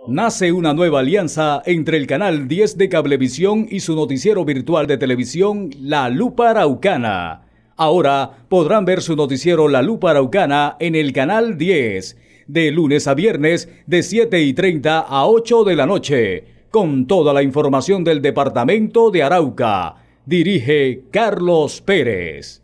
Nace una nueva alianza entre el canal 10 de Cablevisión y su noticiero virtual de televisión La Lupa Araucana. Ahora podrán ver su noticiero La Lupa Araucana en el canal 10, de lunes a viernes de 7:30 a 8 de la noche, con toda la información del departamento de Arauca. Dirige Carlos Pérez.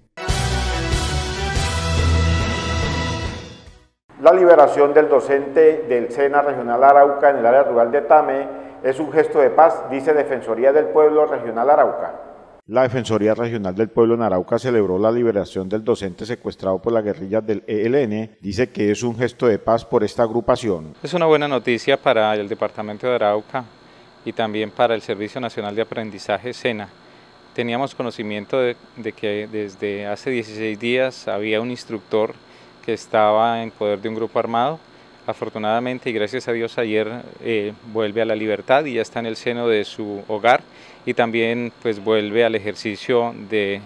La liberación del docente del SENA Regional Arauca en el área rural de Tame es un gesto de paz, dice Defensoría del Pueblo Regional Arauca. La Defensoría Regional del Pueblo en Arauca celebró la liberación del docente secuestrado por la guerrilla del ELN. Dice que es un gesto de paz por esta agrupación. Es una buena noticia para el departamento de Arauca y también para el Servicio Nacional de Aprendizaje SENA. Teníamos conocimiento de que desde hace 16 días había un instructor que estaba en poder de un grupo armado. Afortunadamente y gracias a Dios ayer vuelve a la libertad y ya está en el seno de su hogar, y también pues vuelve al ejercicio del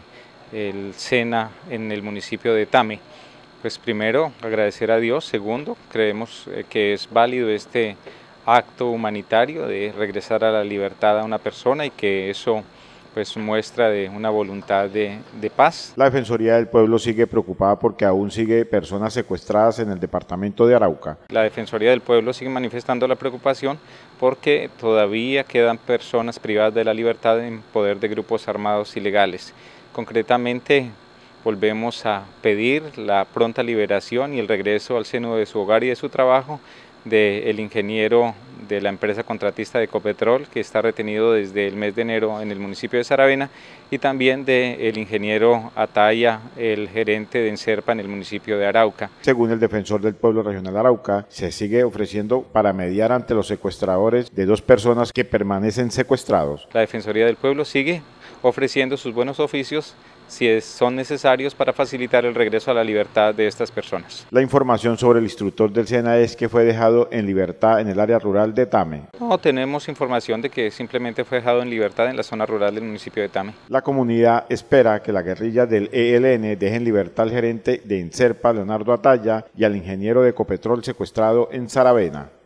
SENA en el municipio de Tame. Pues primero agradecer a Dios, segundo creemos que es válido este acto humanitario de regresar a la libertad a una persona y que eso pues muestra de una voluntad de paz. La Defensoría del Pueblo sigue preocupada porque aún sigue personas secuestradas en el departamento de Arauca. La Defensoría del Pueblo sigue manifestando la preocupación porque todavía quedan personas privadas de la libertad en poder de grupos armados ilegales. Concretamente, volvemos a pedir la pronta liberación y el regreso al seno de su hogar y de su trabajo del ingeniero de la empresa contratista de Ecopetrol, que está retenido desde el mes de enero en el municipio de Saravena, y también del ingeniero Ataya, el gerente de Enserpa en el municipio de Arauca. Según el defensor del pueblo regional Arauca, se sigue ofreciendo para mediar ante los secuestradores de dos personas que permanecen secuestrados. La Defensoría del Pueblo sigue ofreciendo sus buenos oficios si son necesarios para facilitar el regreso a la libertad de estas personas. La información sobre el instructor del SENA es que fue dejado en libertad en el área rural de Tame. No, tenemos información de que simplemente fue dejado en libertad en la zona rural del municipio de Tame. La comunidad espera que la guerrilla del ELN deje en libertad al gerente de Enserpa, Leonardo Ataya, y al ingeniero de Ecopetrol secuestrado en Saravena.